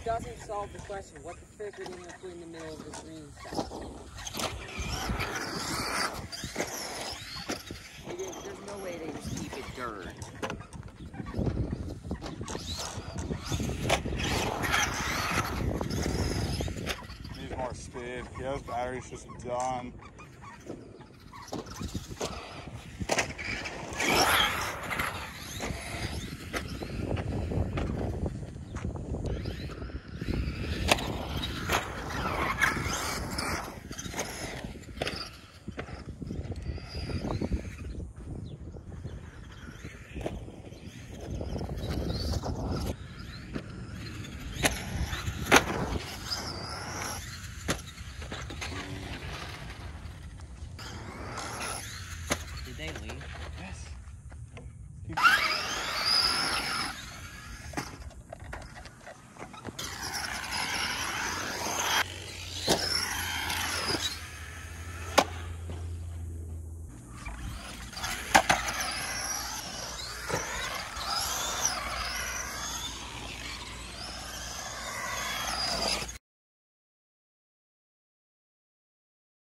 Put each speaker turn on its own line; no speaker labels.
doesn't solve the question. What the frick are they going to put in the middle of the green stuff? There's no way they just keep it dirt.
Needs more speed. Yeah, those batteries just done.